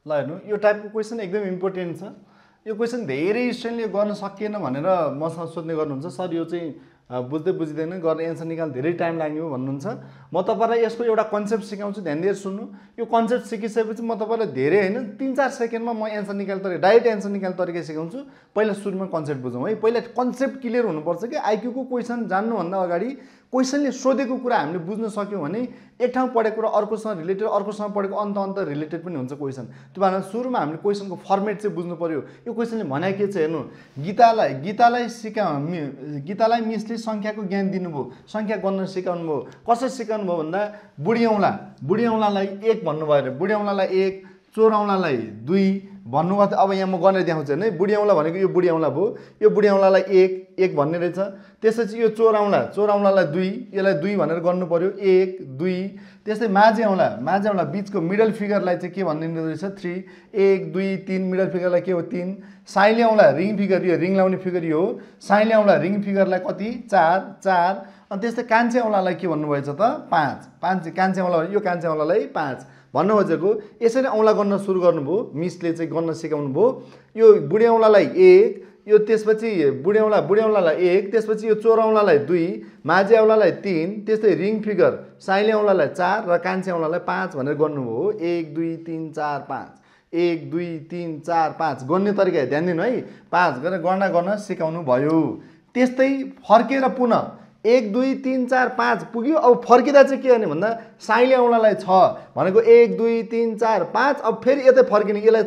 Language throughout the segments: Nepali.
ल हेर्नु यो टाइपको क्वेसन एकदम इम्पोर्टेन्ट छ। यो क्वेसन धेरै स्टुडेन्टले गर्न सकिएन भनेर मसँग सोध्ने गर्नुहुन्छ, सर यो चाहिँ बुझ्दै बुझिँदैन, गर्ने एन्सर निकाल्न धेरै टाइम लाग्ने हो भन्नुहुन्छ। म तपाईँलाई यसको एउटा कन्सेप्ट सिकाउँछु, ध्यान दिएर सुन्नु। यो कन्सेप्ट सिकिसकेपछि म तपाईँलाई धेरै होइन 3-4 सेकेन्डमा म एन्सर निकाल्ने तरिका, डाइरेक्ट एन्सर निकाल्ने तरिका सिकाउँछु। पहिला सुरुमा कन्सेप्ट बुझौँ है। पहिला कन्सेप्ट क्लियर हुनुपर्छ कि आइक्यूको क्वेसन जान्नुभन्दा अगाडि क्वेसनले सोधेको कुरा हामीले बुझ्न सक्यौँ भने एक ठाउँ पढेको कुरा अर्कोसँग रिलेटेड, अर्कोसँग पढेको अन्त रिलेटेड पनि हुन्छ क्वेसन। त्यो भएर सुरुमा हामीले क्वेसनको फर्मेट चाहिँ बुझ्नु पर्यो। यो क्वेसनले भने के छ हेर्नु, गीतालाई मिसले सङ्ख्याको ज्ञान दिनुभयो, सङ्ख्या गन्न सिकाउनु भयो। कसरी सिकाउनु भयो भन्दा बुढी औँलालाई 1 भन्नुभयो अरे, बुढी औँलालाई 1, चोर औँलालाई 2 भन्नुभयो। अब यहाँ म गरेर देखाउँछु हेर्नु है। बुढी औँला भनेको यो बुढी औँला भयो, यो बुढी औँलालाई 1 भन्ने रहेछ। त्यसपछि यो चोर औँलालाई 2, यसलाई 2 भनेर गर्नु पर्यो, 1 2। त्यस्तै माझी औँला बिचको मिडल फिगरलाई चाहिँ के भनिदिनु रहेछ, 3, 1 2 3, मिडल फिगरलाई के हो 3। साइले औँला रिङ फिगर, यो रिङ लाउने फिगर यो हो। साइले औँला रिङ फिगरलाई कति 4। अनि त्यस्तै कान्छे औँलालाई के भन्नुभएछ त 5। कान्छे औँला यो कान्छे औँलालाई 5 भन्नु खोजेको। यसरी औँला गर्न सुरु गर्नुभयो, मिसले चाहिँ गर्न सिकाउनु भयो। यो बुढी औँलालाई 1, यो त्यसपछि बुढी औँलालाई 1, त्यसपछि यो चोर औँलालाई 2, माझी औँलालाई 3, त्यस्तै रिङ फिगर साइले औँलालाई 4 र कान्छे औँलालाई 5 भनेर गर्नुभयो। 1 2 3 4 5, 1 2 3 4 5 गर्ने तरिका ध्यान दिनु है। 5 गरेर गणना गर्न सिकाउनु भयो। त्यस्तै फर्केर पुनः 1 2 3 4 5 पुग्यो। अब फर्किँदा चाहिँ के गर्ने भन्दा साइले औँलालाई 6 भनेको 1 2 3 4 5। अब फेरि यतै फर्किने, यसलाई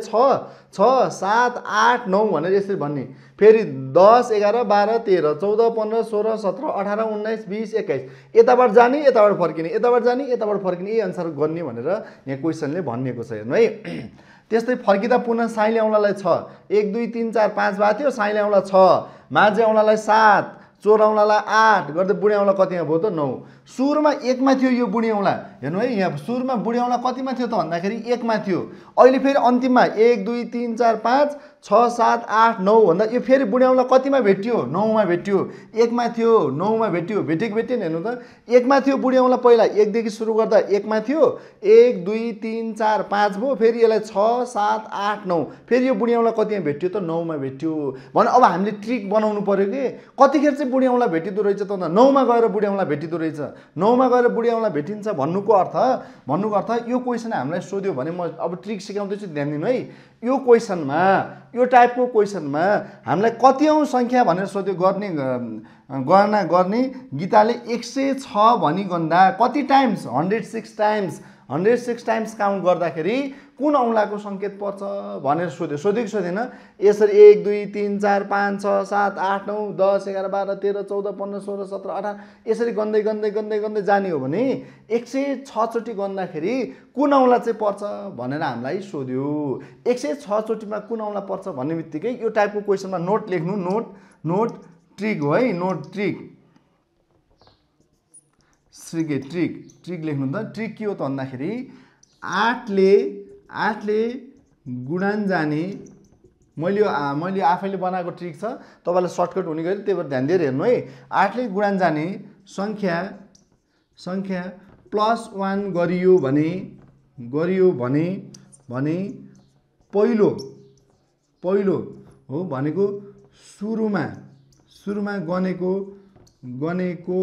6 7 8 9 भनेर यसरी भन्ने। फेरि 10 11 12 13 14 15 16 17 18 19 20 21 यताबाट जाने यताबाट फर्किने, यताबाट जाने यताबाट फर्किने, यही अनुसार गर्ने भनेर यहाँ क्वेसनले भनिएको छ हेर्नु है। त्यस्तै फर्किँदा पुनः साइले औँलालाई 6, 1 2 3 4 5 भएको थियो, साइले औँला 6, माझी औँलालाई 7, चोर औँलालाई 8 गर्दै बुढी औँला कतिमा भयो त 9। सुरुमा 1 मा थियो यो बुढी औँला हेर्नु है। यहाँ सुरुमा बुढी औँला कतिमा थियो त भन्दाखेरि 1 मा थियो। अहिले फेरि अन्तिममा 1 2 3 4 5 6 7 8 9 भन्दा यो फेरि बुढी औँला कतिमा भेट्यो 9 मा भेट्यो। 1 मा थियो 9 मा भेट्यो, भेटेको भेटेन हेर्नु त। 1 मा थियो बुढी औँला पहिला 1 देखि सुरु गर्दा 1 मा थियो, 1 2 3 4 5 भयो, फेरि यसलाई 6 7 8 9 फेरि यो बुढी औँला कतिमा भेट्यो त 9 मा भेट्यो भने अब हामीले ट्रिक बनाउनु पर्यो कि कतिखेर चाहिँ बुढी औँला भेटिदो रहेछ त 9 मा गएर बुढी औँला भेटिदो रहेछ। 9 मा गएर बुढी औँला भेटिन्छ भन्नुको अर्थ यो क्वेसन हामीलाई सोध्यो भने म अब ट्रिक सिकाउँदैछु, ध्यान दिनु है। यो क्वेसनमा यो टाइपको क्वेसनमा हामीलाई कति औँ सङ्ख्या भनेर सोध्यो, गणना गर्ने। गीताले 106 भनिगन्दा कति टाइम्स 106 टाइम्स काउन्ट गर्दाखेरि कुन औँलाको सङ्केत पर्छ भनेर सोधेको सोधेन। यसरी 1 2 3 4 5 6 7 8 9 10 11 12 13 14 15 16 17 18 यसरी गन्दै जाने हो भने 106 चोटि गन्दाखेरि कुन औँला चाहिँ पर्छ भनेर हामीलाई सोध्यो। 106 चोटिमा कुन औँला पर्छ भन्ने बित्तिकै यो टाइपको क्वेसनमा नोट लेख्नु, नोट ट्रिक हो है। नोट ट्रिक लेख्नु त। ट्रिक के हो त भन्दाखेरि 8 ले गुणन जाने, मैले आफैले बनाएको ट्रिक छ, तपाईँलाई सर्टकट हुने गरी त्यही भएर ध्यान दिएर हेर्नु है। 8 ले गुणन जाने सङ्ख्या +1 गरियो भने पहिलो हो भनेको सुरुमा गनेको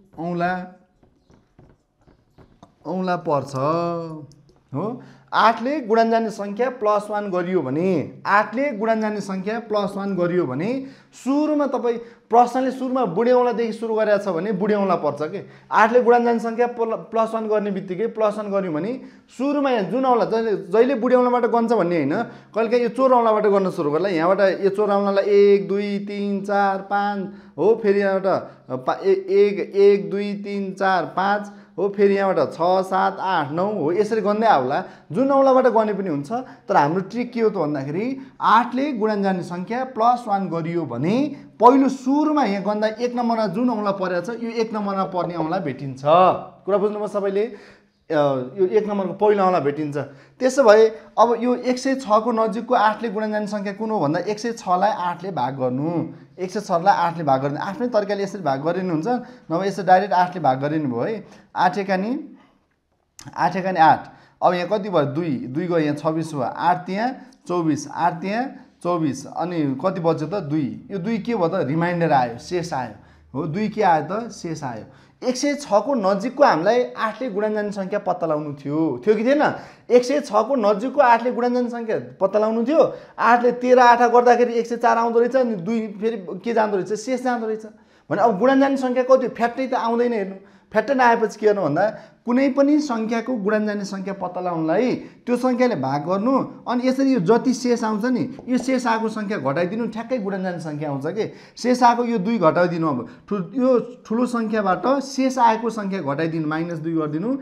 औँला पर्छ हो। 8 ले गुणन जाने सङ्ख्या +1 गरियो भने 8 ले गुणन जाने सङ्ख्या +1 गरियो भने सुरुमा तपाईँ प्रश्नले सुरुमा बुढी औँलादेखि सुरु गरेको छ भने बुढी औँला पर्छ कि। 8 ले गुणन जाने सङ्ख्या +1 गर्ने बित्तिकै +1 गर्यो भने सुरुमा यहाँ जुन औँला जहिले बुढी औँलाबाट गन्छ भन्ने होइन, कहिलेकाहीँ यो चोर औँलाबाट गर्न सुरु गर्ला। यहाँबाट यो चोर औँलालाई 1 2 3 4 5 हो, फेरि यहाँबाट 1 2 3 4 5 हो, फेरि यहाँबाट 6 7 8 9 हो, यसरी गर्दै आउला। जुन औँलाबाट गर्ने पनि हुन्छ। तर हाम्रो ट्रिक के हो त भन्दाखेरि 8 ले गुणन जाने सङ्ख्या +1 गरियो भने पहिलो सुरुमा यहाँ गन्दा 1 नम्बरमा जुन औँला परेको छ यो 1 नम्बरमा पर्ने औँला भेटिन्छ। कुरा बुझ्नुभयो सबैले? यो 1 नम्बरको पहिलो औँला भेटिन्छ। त्यसो भए अब यो 106 को नजिकको 8 ले गुणन जाने सङ्ख्या कुन हो भन्दा 106 लाई 8 ले भाग गर्नु। 106 लाई 8 ले भाग गर्ने आफ्नै तरिकाले यसरी भाग गरिनु हुन्छ, नभए यसरी डाइरेक्ट 8 ले भाग गरिनु भयो है। 8 एकानी 8। अब यहाँ कति भयो 2 2 गयो यहाँ 26 भयो 8 त्यहाँ 24 8 त्यहाँ 24 अनि कति बच्यो त 2 यो 2 के भयो त रिमाइन्डर आयो शेष आयो हो 2 के आयो त शेष आयो 106 को नजिकको हामीलाई 8 ले गुणन जाने संख्या पत्ता लगाउनु थियो कि थिएन 106 को नजिकको 8 ले गुणन जाने संख्या पत्ता लगाउनु थियो 8 ले 13 8 गर्दाखेरि 104 आउँदो रहेछ अनि 2 फेरि के जाँदो रहेछ शेष जाँदो रहेछ भने अब गुणन जाने संख्या कति फ्याट्टै त आउँदैन हेर्नु फ्याट्टै नआएपछि के गर्नु भन्दा कुनै पनि संख्याको गुणन जाने संख्या पत्ता लगाउनलाई त्यो संख्याले भाग गर्नु अनि यसरी यो जति शेष आउँछ नि यो शेष आएको संख्या घटाइदिनु ठ्याक्कै गुणन जाने संख्या आउँछ के शेष आएको यो 2 घटाइदिनु अब यो ठुलो संख्याबाट शेष आएको संख्या घटाइदिनु -2 गरिदिनु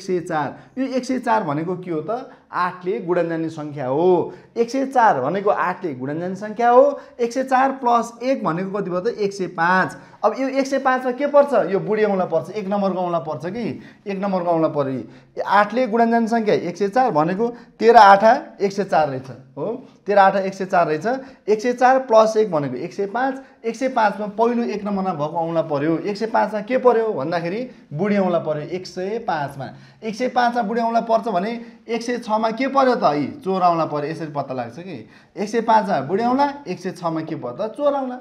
104 यो 104 भनेको के हो त 8 ले गुणन जाने संख्या हो 104 भनेको 8 ले गुणन जाने संख्या हो 104 + 1 भनेको कति भयो त 105 अब यो 105 मा के पर्छ यो बुढी औँला पर्छ 1 नम्बरको औँला पर्छ कि 1 नम्बरको औँला पर्यो 8 ले गुणन जाने संख्या 104 भनेको 13 8 104 रहेछ हो 13 8 104 रहेछ 104 + 1 भनेको 105 105 मा पहिलो 1 नम्बरमा भएको औँला पर्यो 105 मा के पर्यो भन्दाखेरि बुढी औँला पर्यो 105 मा 105 मा बुढी औँला पर्छ भने 106 मा के पर्यो त है चोर औँला पर्यो यसरी पत्ता लाग्छ कि 105 मा बुढी औँला 106 मा के पर्यो त चोर औँला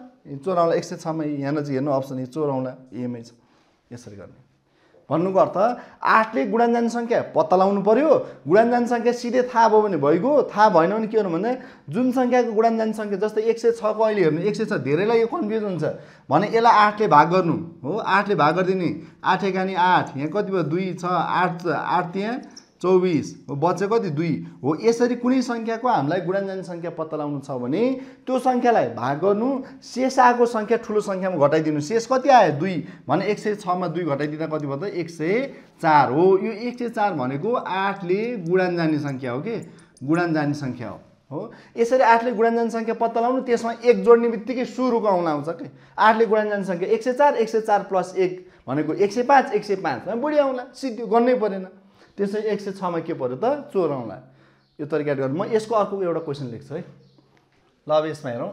106 मा यहाँ नजिक हेर्नु अप्सन चोर औँला एमै छ यसरी गर्ने भन्नुको अर्थ 8 ले गुणन जाने संख्या पत्ता लगाउनु पर्यो गुणन जाने संख्या सिधै थाहा भयो भने भइगयो थाहा भएन भने के गर्नु भन्दा जुन संख्याको गुणन जाने संख्या जस्तै 106 को अहिले हेर्नु 106 धेरैलाई यो कन्फ्युज हुन्छ भने यसलाई 8 ले भाग गर्नु हो 8 ले भाग गरिदिने 8 एकानी 8 यहाँ कति भयो 2 6 8 8 त्यहाँ 24 हो बच्चे कति 2 हो यसरी कुनै संख्याको हामीलाई गुणन जाने संख्या पत्ता लगाउनु छ भने त्यो संख्यालाई भाग गर्नु शेष आएको संख्या ठुलो संख्यामा घटाइदिनु शेष कति आयो 2 भने 106 मा 2 घटाइदिँदा कति भयो त 104 हो यो 104 भनेको 8 ले गुणन जाने संख्या हो के गुणन जाने संख्या हो यसरी 8 ले गुणन जाने संख्या पत्ता लगाउनु त्यसमा 1 जोड्ने बित्तिकै सुरुको औँला आउँछ के 8 ले गुणन जाने संख्या 104 104 + 1 भनेको 105 105 मा बुढी औँला सिधै गर्नै परेन त्यसै 106 मा के पर्यो त चोर औँला यो तरिकाले गर्नु म यसको अर्को एउटा क्वेशन लेख्छु है ल अब यसमा हेरौँ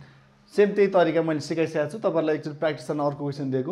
सेम त्यही तरिका मैले सिकाइसकेको छु तपाईहरुलाई एकचोटि प्र्याक्टिस गर्न अर्को क्वेशन दिएको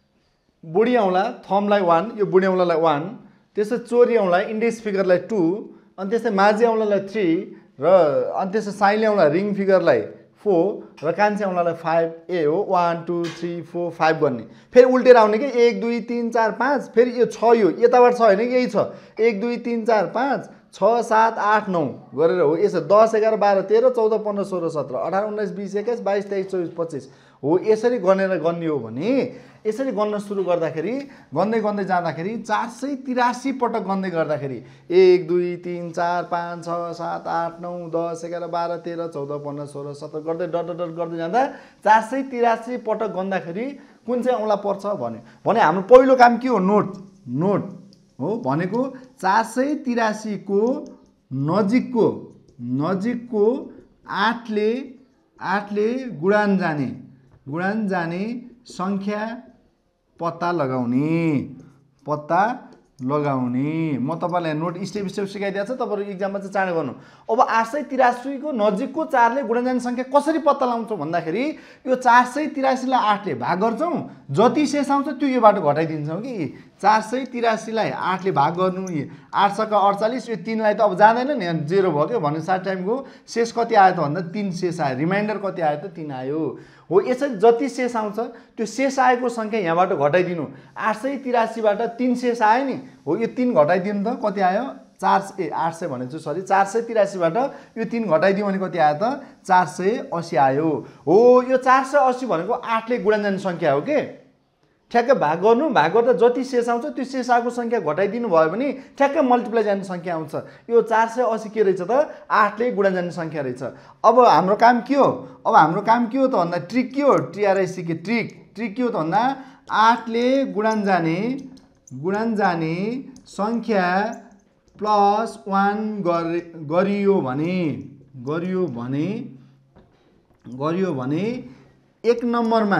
बुढी औँला थम्बलाई 1 यो बुढी औँलालाई 1 त्यसै चोरी औँला इन्डेक्स फिगरलाई 2 अनि त्यसै माझी औँलालाई 3 र अनि त्यसै साइले औँला रिङ फिगरलाई 4 र कान्छे औँलालाई 5 ए हो 1 2 3 4 5 गर्ने फेरि उल्टेर आउने के 1 2 3 4 5 फेरि यो 6 यो यताबाट छ हैन कि यही छ 1 2 3 4 5 6 7 8 9 गरेर हो यसो 10 11 12 13 14 15 16 17 18 19 20 21 22 23 24 25 हो यसरी गनेर गन्ने हो भने यसरी गन्न सुरु गर्दाखेरि गन्दै जाँदाखेरि 483 पटक गन्दै गर्दाखेरि 1 2 3 4 5 6 7 8 9 10 11 12 13 14 15 16 17 गर्दै डट गर्दै जाँदा 483 पटक गन्दाखेरि कुन चाहिँ औँला पर्छ भने हाम्रो पहिलो काम के हो नोट हो भनेको 483 को नजिकको 8 ले गुणन जाने संख्या पत्ता लगाउने म तपाईलाई नोट स्टेप सिकाइदिएको छु तपाईहरु एक्जाममा चाहिँ चाँडो गर्नु अब 883 को नजिकको 4 ले गुणन जाने संख्या कसरी पत्ता लगाउँछौ भन्दाखेरि यो 483 लाई 8 ले भाग गर्छौं जति शेष आउँछ त्यो योबाट घटाइदिन्छौं कि 483 लाई 8 ले भाग गर्नु 8 सका 48 यो 3 लाई त अब जाँदैन नि 0 भयो के भने 7 टाइमको शेष कति आयो त भन्दा 3 शेष आयो रिमाइन्डर कति आयो त 3 आयो हो यसरी जति शेष आउँछ त्यो शेष आएको संख्या यहाँबाट घटाइदिनु 883 बाट 3 शेष आयो नि हो यो 3 घटाइदिनु त कति आयो 800 भनेछु सरी 483 बाट यो 3 घटाइदियो भने कति आयो त 480 आयो हो यो 480 भनेको 8 ले गुणन जाने संख्या हो के ठ्याक्कै भाग गर्दा जति शेष आउँछ त्यो शेष आएको संख्या घटाइदिनु भयो भने ठ्याक्कै मल्टिप्लाई जाने संख्या आउँछ यो 480 के रहेछ त 8 ले गुणन जाने संख्या रहेछ अब हाम्रो काम के हो त भन्दा ट्रिक के हो TRIC के ट्रिक के हो त भन्दा 8 ले गुणन जाने संख्या +1 गरियो भने एक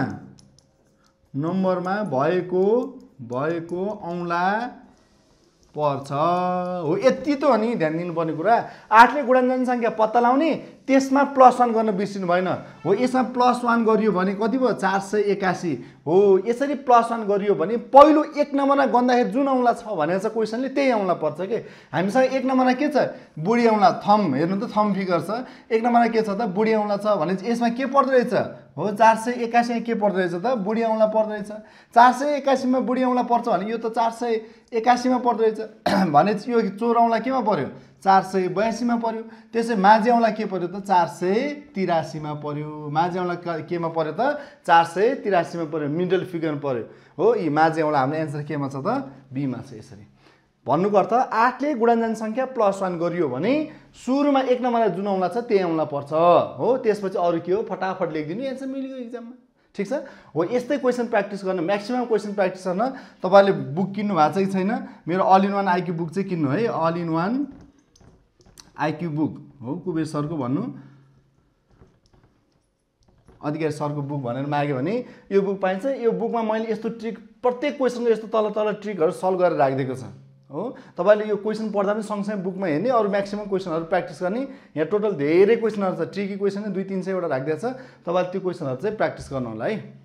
नम्बरमा भएको औँला पर्छ हो। यति त हो नि ध्यान दिनुपर्ने कुरा। 8 ले गुणन जनसङ्ख्या पत्ता लगाउने, त्यसमा +1 गर्न बिर्सिनु भएन हो। यसमा +1 गरियो भने कति भयो 481 हो। यसरी +1 गरियो भने पहिलो 1 नम्बरमा गन्दाखेरि जुन औँला छ भनेर चाहिँ क्वेसनले त्यही औँला पर्छ के। हामीसँग 1 नम्बरमा के छ बुढी औँला थम, हेर्नु त थम फिगर छ। 1 नम्बरमा के छ त बुढी औँला छ भने यसमा के पर्दो रहेछ हो 481 के पर्दो रहेछ त बुढी औँला पर्दो रहेछ। 481 मा बुढी औँला पर्छ भने यो त 481 मा पर्दो रहेछ भने यो चोर औँला केमा पर्यो 482 मा पर्यो। त्यसै माझी औँला के पर्यो त 483 मा पर्यो। माझी औँला केमा पर्यो त 483 मा पर्यो, मिडल फिगर पर्यो हो। यी माझी औँला हाम्रो एन्सर केमा छ त बी मा छ। यसरी भन्नुको अर्थ 8 ले गुणन जनसङ्ख्या +1 गरियो भने सुरुमा 1 नम्बरमा जुन औँला छ त्यही औँला पर्छ हो। त्यसपछि अरु के हो फटाफट लेखिदिनु, एन्सर मिल्यो एक्जाममा। ठीक छ हो। यस्तै क्वेसन प्र्याक्टिस गर्न, म्याक्सिमम क्वेसन प्र्याक्टिस गर्न तपाईले बुक किन्नु भएको छ कि छैन, मेरो all in one IQ book चाहिँ किन्नु है। All in one IQ book हो, कुबेर सरको भन्नु, अधिकारी सरको बुक भनेर माग्यो भने यो बुक पाइन्छ। यो बुकमा मैले यस्तो ट्रिक प्रत्येक क्वेसनको यस्तो तल तल ट्रिकहरू सल्भ गरेर राखिदिएको छ हो। तपाईले यो क्वेसन पढ्दा पनि सँगसँगै बुकमा हेर्ने, अरु म्याक्सिमम क्वेसनहरू प्र्याक्टिस गर्ने। यहाँ टोटल धेरै क्वेसनहरू छ, ट्रिकी क्वेसन 200-300 वटा राखिदिएको छ। तपाईले त्यो क्वेसनहरू चाहिँ प्र्याक्टिस गर्नु होला है।